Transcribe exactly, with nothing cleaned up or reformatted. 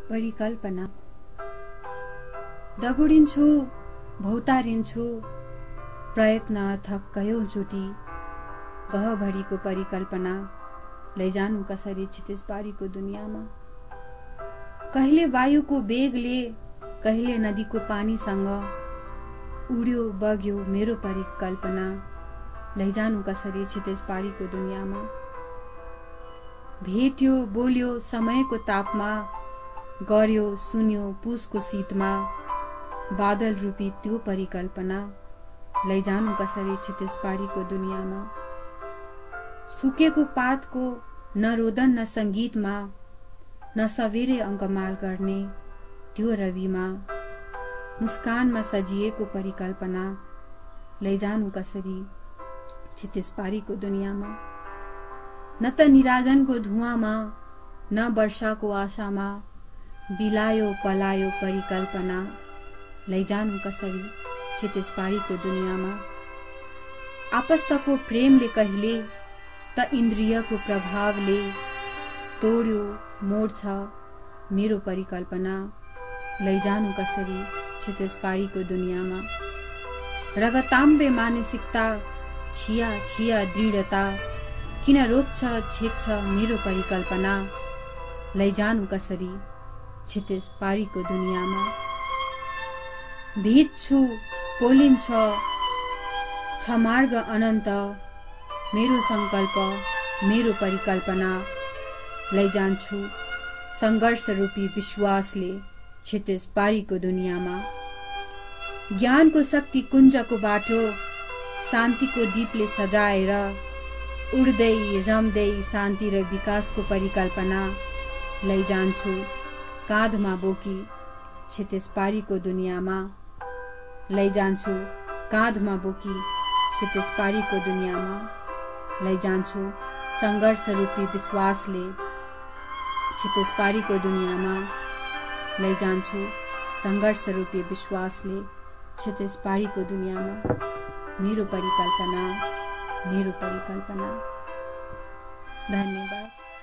परिकल्पना। दगुडिन्छु, भौतारिन्छु, प्रयत्न अथक कयौँचोटि, गहभरिको परिकल्पना लैजानु कसरी क्षितिजबारीको दुनियाँमा। कहिले वायुको वेगले, कहिले नदीको पानीसँग उड्यो बग्यो मेरो परिकल्पना लैजानु कसरी क्षितिजबारीको दुनियाँमा। भेट्यो बोल्यो समयको तापमा, गर्यो सुन्यो पुसको शीतमा, बादल रूपी त्यो परिकल्पना लैजानु कसरी क्षितिजबारीको दुनियाँमा। सुकेको पातको न रोदन न संगीतमा, न सवेरे अङ्कमाल गर्ने त्यो रविमा, मुस्कानमा सजिएको परिकल्पना लैजानु कसरी क्षितिजबारीको दुनियाँमा। न त निराजनको धुवाँमा, न वर्षाको आशामा, बिलायो पलायो परिकल्पना लैजानु कसरी क्षितिजबारीको दुनियाँमा। आपस्तको प्रेमले कहिले त इन्द्रियको प्रभावले तोड्यो मोड्छ मेरो परिकल्पना लैजानु कसरी क्षितिजबारीको दुनियाँमा। रगताम्बे मानसिकता, छिया छिया दृढता, किन रोक्छ छेक्छ मेरो परिकल्पना लैजानु कसरी क्षितिजबारीको दुनियाँमा। भिज्छु पोलिन्छ छ मार्ग अनन्त, मेरो संकल्प मेरो परिकल्पना लैजान्छु संघर्ष रूपी विश्वासले क्षितिजबारीको दुनियाँमा। ज्ञानको शक्ति कुञ्जको बाटो शान्तिको दीपले सजाएर, उड्दै रम्दै शान्ति र विकासको परिकल्पना लैजान्छु काँधमा बोकी क्षितिजबारीको दुनियाँमा। लैजान्छु काँधमा बोकी क्षितिजबारीको दुनियाँमा। लैजान्छु संघर्ष रूपी विश्वासले क्षितिजबारीको दुनियाँमा। लैजान्छु संघर्ष रूपी विश्वासले क्षितिजबारीको दुनियाँमा। मेरो परिकल्पना मेरो परिकल्पना। धन्यवाद।